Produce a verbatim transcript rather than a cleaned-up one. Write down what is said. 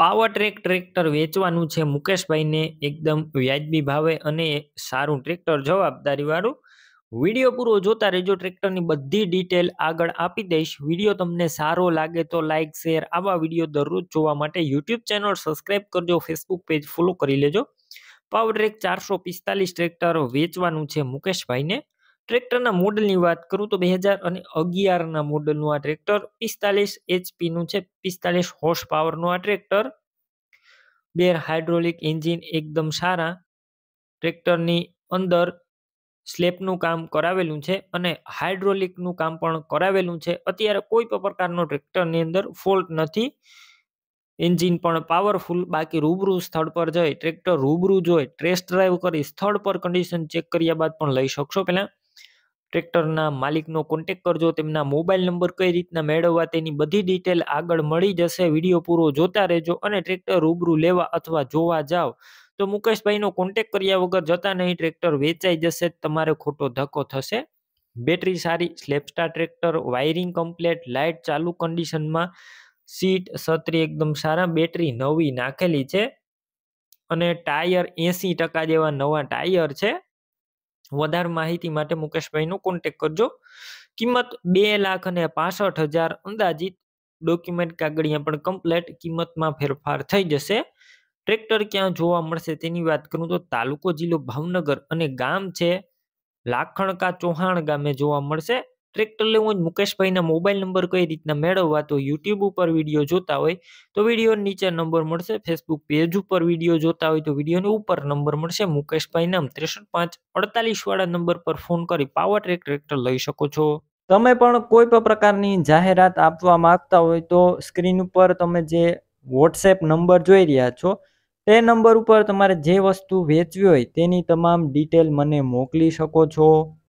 Power track tractor વેચવાનું છે મુકેશભાઈને એકદમ વ્યાજબી ભાવે અને સારું ટ્રેક્ટર જવાબદારી વાળું. વિડીયો પૂરો જોતા રહેજો. ટ્રેક્ટરની બધી ડિટેલ આગળ આપી દઈશ. વિડીયો તમને સારો લાગે તો લાઇક શેર આવા વિડીયો દરરોજ જોવા માટે યુટ્યુબ ચેનલ સબસ્ક્રાઈબ કરજો. ફેસબુક પેજ ફોલો કરી લેજો. પાવર ટ્રેક ચારસો પિસ્તાલીસ ટ્રેક્ટર વેચવાનું છે મુકેશભાઈને. ટ્રેક્ટરના મોડલની વાત કરું તો બે હજાર અને અગિયારના મોડલનું આ ટ્રેક્ટર પિસ્તાલીસ એચપીનું છે. પિસ્તાલીસ હોર્સ પાવરનું આ ટ્રેક્ટર. બે હાઇડ્રોલિક એન્જિન એકદમ સારા. ટ્રેક્ટરની અંદર સ્લેપનું કામ કરાવેલું છે અને હાઇડ્રોલિકનું કામ પણ કરાવેલું છે. અત્યારે કોઈ પણ પ્રકારનો ટ્રેક્ટરની અંદર ફોલ્ટ નથી. એન્જિન પણ પાવરફુલ. બાકી રૂબરૂ સ્થળ પર જઈ ટ્રેક્ટર રૂબરૂ જોઈ ટેસ્ટ ડ્રાઈવ કરી સ્થળ પર કન્ડિશન ચેક કર્યા બાદ પણ લઈ શકશો. પહેલા ટ્રેક્ટરના માલિકનો કોન્ટેક કરજો. તેમના મોબાઈલ નંબર કઈ રીતના મેળવવા તેની બધી ડિટેલ આગળ મળી જશે. વિડીયો પૂરો જોતા રહેજો. અને ટ્રેક્ટર રૂબરૂ લેવા અથવા જોવા જાઓ તો મુકેશભાઈનો કોન્ટેક કર્યા વગર જતા નહીં. ટ્રેક્ટર વેચાઈ જશે, તમારે ખોટો ધક્કો થશે. બેટરી સારી, સ્લેપસ્ટાર ટ્રેક્ટર, વાયરિંગ કમ્પ્લેટ, લાઇટ ચાલુ કન્ડિશનમાં, સીટ છત્રી એકદમ સારા, બેટરી નવી નાખેલી છે અને ટાયર એસી ટકા જેવા નવા ટાયર છે. વધારે માહિતી માટે મુકેશભાઈનો કોન્ટેક કરજો. કિંમત બે લાખ અને પાસઠ હજાર અંદાજિત. ડોક્યુમેન્ટ કાગળિયા પણ કમ્પ્લેટ. કિંમતમાં ફેરફાર થઈ જશે. ટ્રેક્ટર ક્યાં જોવા મળશે તેની વાત કરું તો તાલુકો જિલ્લો ભાવનગર અને ગામ છે લાખણકા ચૌહાણ ગામે જોવા મળશે. ટ્રેક્ટર લેવું હોય મુકેશભાઈના મોબાઈલ નંબર કઈ રીતના મેળવવા તો યુટ્યુબ ઉપર વિડીયો જોતા હોય તો વિડીયો નીચે નંબર મળશે. ફેસબુક પેજ ઉપર વિડીયો જોતા હોય તો વિડીયોની ઉપર નંબર મળશે. મુકેશભાઈ નામ ત્રેસઠ પાંચ અડતાલીસ વાળા નંબર પર ફોન કરી પાવર ટ્રેક ટ્રેક્ટર લઈ શકો છો. તમે પણ કોઈ પણ પ્રકારની જાહેરાત આપવા માંગતા હોય તો સ્ક્રીન ઉપર તમે જે વોટ્સએપ નંબર જોઈ રહ્યા છો તે નંબર ઉપર તમારે જે વસ્તુ વેચવી હોય તેની તમામ ડિટેલ મને મોકલી શકો છો.